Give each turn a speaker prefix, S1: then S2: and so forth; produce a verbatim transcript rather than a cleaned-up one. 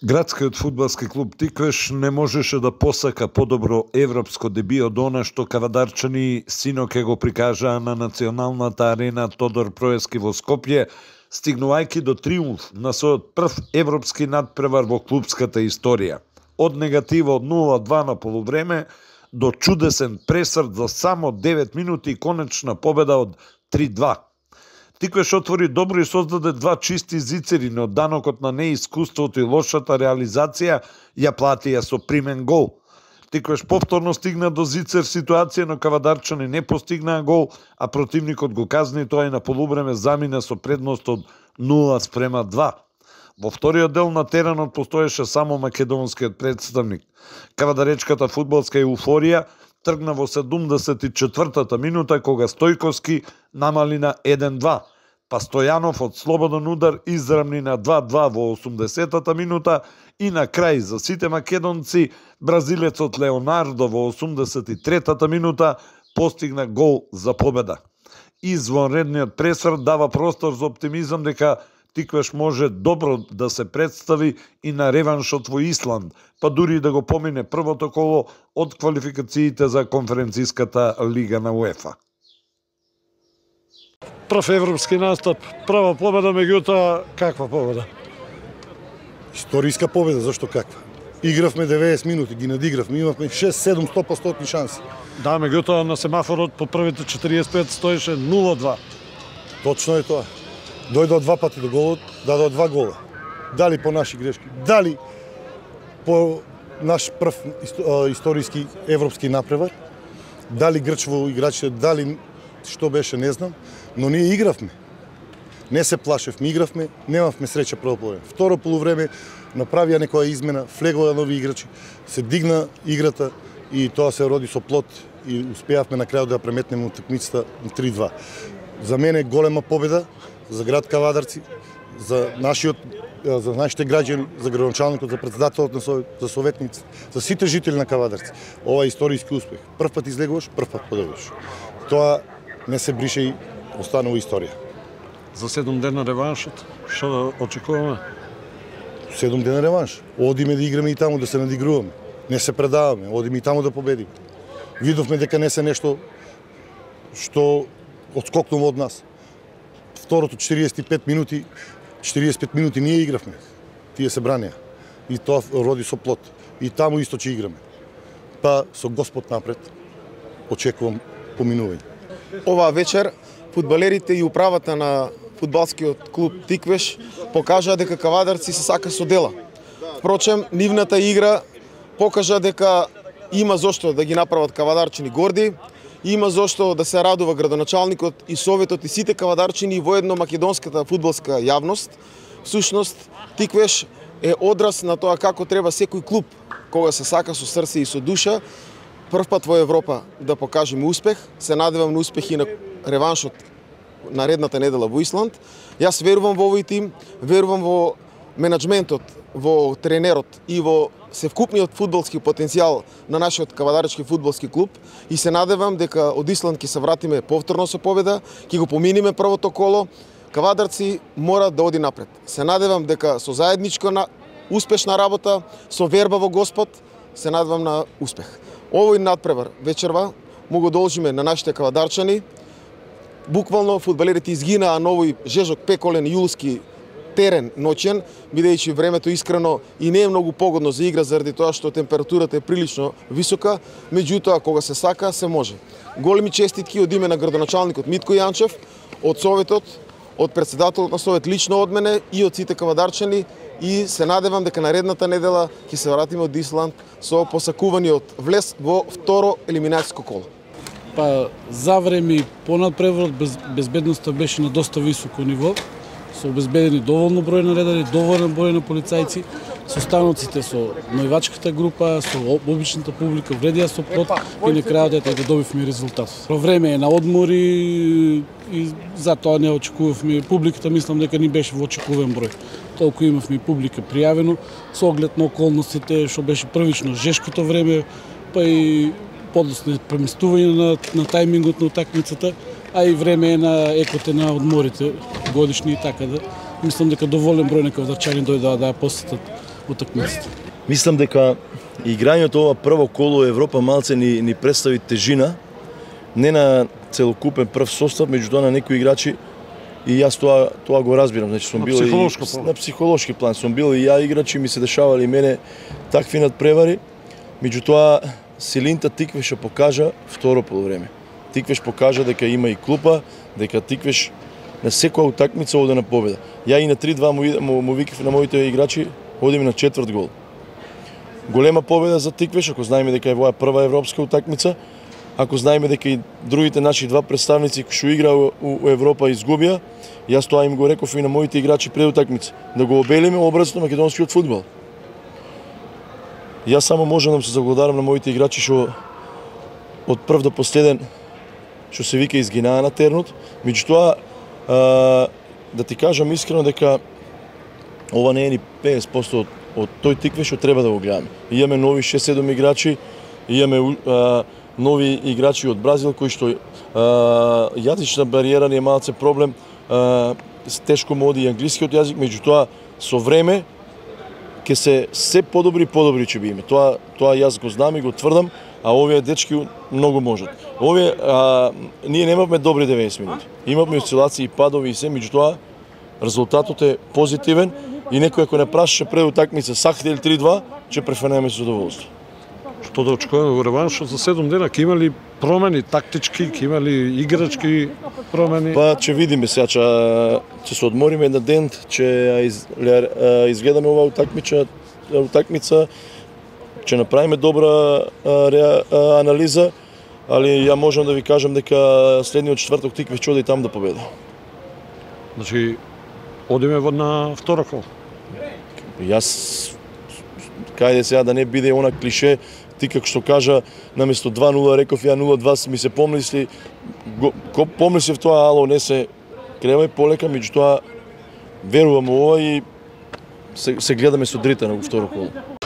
S1: Градскиот фудбалски клуб Тиквеш не можеше да посака подобро европско деби од она што кавадарчани синоќе го прикажаа на националната арена Тодор Проески во Скопје, стигнувајќи до триумф на својот прв европски надпревар во клубската историја. Од негатива од нула два на полувреме до чудесен пресрт за само девет минути и конечна победа од три два. Тиквеш отвори добро и создаде два чисти зицери, но данокот на неискуството и лошата реализација ја платија со примен гол. Тиквеш повторно стигна до зицер ситуација, но кавадарчани не постигнаа гол, а противникот го казни тоа и на полувреме замина со предност од нула спрема два. Во вториот дел на теренот постоеше само македонскиот представник. Кавадаречката фудбалска еуфорија тргна во седумдесет и четвртата минута кога Стојковски намали на еден два, па Стојанов од слободен удар израмни на два два во осумдесетата минута и на крај за сите македонци бразилецот Леонардо во осумдесет и третата минута постигна гол за победа. Извонредниот пресврт дава простор за оптимизам дека Тиквеш може добро да се представи и на реваншот во Исланд, па дури да го помине првото коло од квалификациите за конференциската лига на УЕФА.
S2: Прв европски настап, прва победа, меѓутоа каква победа?
S3: Историска победа, зашто каква? Игравме деветдесет минути, ги надигравме, имавме шест седум стопостотни шанси.
S2: Да, меѓутоа на семафорот по првите четириесет и пет стоеше нула два.
S3: Точно е тоа. Дојдоа два пати до голот, дадоа два гола. Дали по наши грешки, дали по наш прв историски европски напревар, дали грч во играчите, дали што беше, не знам, но ние игравме. Не се плашевме, игравме, немавме среќа прво полувреме. Второ полувреме направија некоја измена, влегоа нови играчи, се дигна играта и тоа се роди со плод и успеавме на крајот да преметнеме утакмицата на три два. За мене голема победа за град Кавадарци, за нашиот, за нашите граѓани, за градоначалникот, за претседателот на совет, за советници, за сите жители на Кавадарци. Ова е историски успех. Прв пат излегуваш, прв пат победуваш. Тоа не се брише и останува историја.
S2: За седум дена реваншот, што очекуваме?
S3: Седум дена реванш. Одиме да играме и таму да се надигруваме. Не се предаваме, одиме и таму да победиме. Видовме дека не се нешто што отскокнува од нас. Второто четириесет и пет минути, четириесет и пет минути ние игравме. Тие се бранеа. И тоа роди со плод. И таму исто ќе играме. Па со Господ напред очекувам поминување.
S4: Оваа вечер фудбалерите и управата на фудбалскиот клуб Тиквеш покажаа дека Кавадарци се сака со дела. Впрочем, нивната игра покажа дека има зошто да ги направат кавадарчини горди, има зошто да се радува градоначалникот и советот и сите кавадарчини и воедно македонската фудбалска јавност. Всушност, Тиквеш е одраз на тоа како треба секој клуб, кога се сака со срце и со душа, прв пат во Европа да покажеме успех. Се надевам на успехи на реваншот наредната недела во Исланд. Јас верувам во овој тим, верувам во менаџментот, во тренерот и во севкупниот фудбалски потенцијал на нашиот кавадаречки фудбалски клуб и се надевам дека од Исланд ќе се вратиме повторно со победа, ќе го поминиме првото коло. Кавадарци мора да оди напред. Се надевам дека со заедничка на успешна работа, со верба во Господ, се надевам на успех. Овој надпревар вечерва му го должиме на нашите кавадарчани. Буквално фудбалерите изгинаа на овој жежок пеколен јулски терен ноќен, бидејќи времето искрено и не е многу погодно за игра заради тоа што температурата е прилично висока, меѓутоа кога се сака се може. Големи честитки од име на градоначалникот Митко Јанчев, од советот, од претседателот на совет лично од мене и од сите кавадарчани и се надевам дека наредната недела ќе се вратиме од Исланд со посакуваниот влез во второ елиминацијско коло.
S5: Па за време и понад преворот без, безбедноста беше на доста високо ниво. Со обезбедени доволно број на редари, доволен број на полицајци, со станоците со највачката група, со обичната публика, вредија со плот и на крајот ете да добивме резултат. Про време е на одмори и затоа не очекувавме. Публиката мислам дека ни беше во очекуван број. Толку имавме публика пријавено, со оглед на околностите, што беше првично жешкото време, па и подоцна преместување на, на тајмингот на утакмицата, а и време е на екоте на одморите годишни и така да. Мислам дека доволен број на кавадарчани дојдоа да ја посетат утакмицата.
S6: Мислам дека играњето ова прво коло Европа малце ни, ни представи тежина, не на целокупен прв состав, меѓутоа на некои играчи, и јас тоа тоа го разбирам, значи сум бил и на психолошки план, сум бил и ја играчи, ми се дешавали мене такви надпревари, меѓутоа силинта Тиквеша покажа второ полувреме. Тиквеш покажа дека има и клупа, дека Тиквеш на секоја утакмица оде на победа. Ја и на три два му, му, му викав на моите играчи, одиме на четврт гол. Голема победа за Тиквеш, ако знаеме дека е воја прва европска утакмица, ако знаеме дека и другите наши два представници кои што играа у, у Европа изгубија, јас тоа им го реков и на моите играчи пред утакмица, да го обелиме образот на македонскиот фудбал. Јас само можам да се заглавдарам на моите играчи што од прв до последен што се вика изгинаа на тернот, меѓутоа да ти кажам искрено дека ова не е ни петдесет проценти од, од тој Тиквеш што треба да го гледаме. Имаме нови шест-седум играчи, имаме а, нови играчи од Бразил кои што а, јазична бариера не е малце проблем, а, тешко му оди и англискиот јазик, меѓутоа со време ќе се се подобри и подобри ќе биме. Тоа тоа јас го знам и го тврдам, а овие дечки многу можат. Овие а, ние немавме добри деветдесет минути. Имавме осцилации и падови и се, меѓутоа резултатот е позитивен и некој ако не прашаше пред утакмица сакате ли три два, ќе префанеме со задоволство.
S2: Што да очекуваме во реваншот за седум дена, ќе има ли промени тактички, ќе има ли играчки промени?
S6: Па ќе видиме сега, ќе, ќе се одмориме на ден, ќе из, изгледаме оваа утакмица, утакмица, ќе направиме добра а, ре, а, анализа, али ја можам да ви кажам дека следниот четврток Тиквеш ќе оди там да победи.
S2: Значи, одиме во на второ кол.
S6: Јас кајде сега да не биде она клише, ти како што кажа, наместо два нула реков ја нула два, ми се помисли, го, го помислив тоа, ало, не се кревај полека, меѓутоа верувам ова и се, се гледаме со дрите на второ коло.